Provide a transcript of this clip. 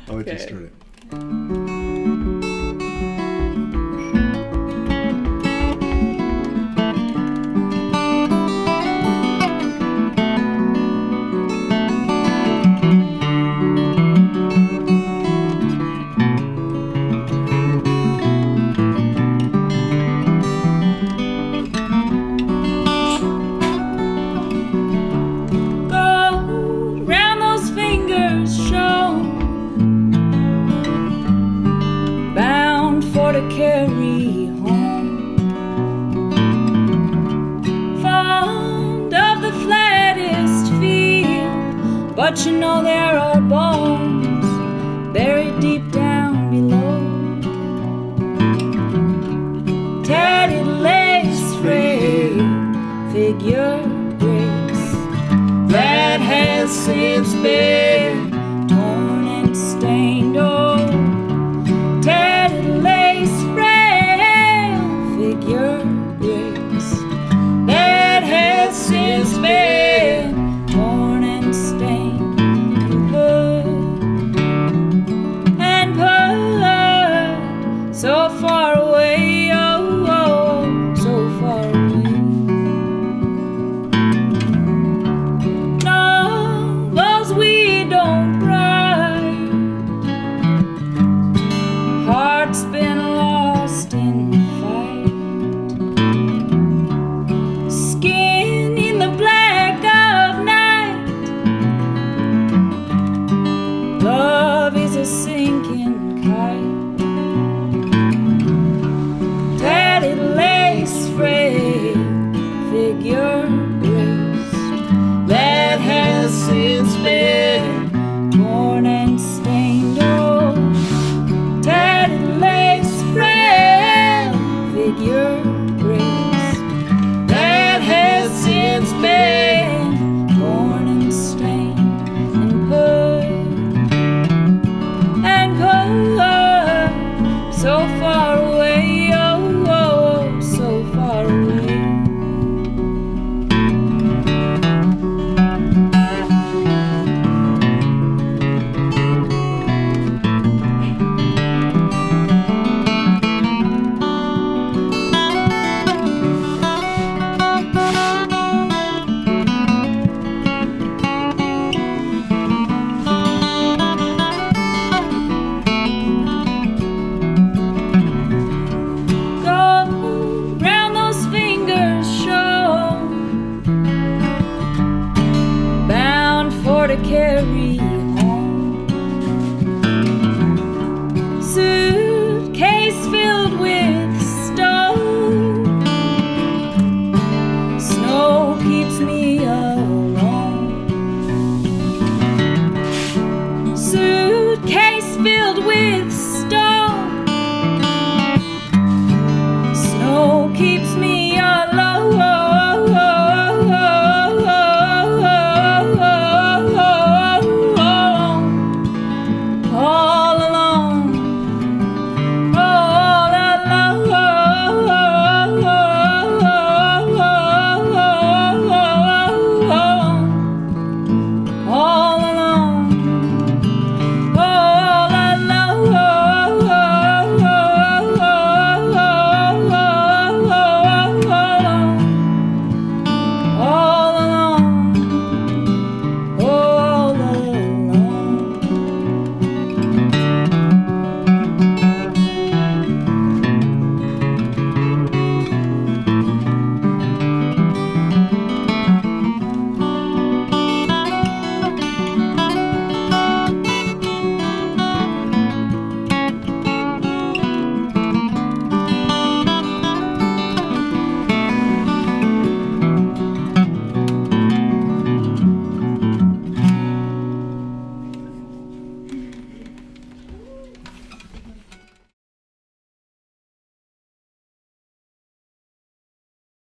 I'll let you start it. Carry home, fond of the flattest field, but you know there are bones buried deep down below. Tatted lace, frail figure grace that has since been torn and stained. Oh, tatted lace, your grace that has since been torn and stained and put so far away, oh, oh, so far away. Novels we don't write, hearts been lost in love is a sinking kite. Tatted lace, frail figure grace that has since been torn and stained. Oh, tatted lace, frail figure grace that has since been torn and stained and put so far away, oh, oh, so far away. To carry home, suitcase filled with stone. Snow keeps me alone. Suitcase filled with stone.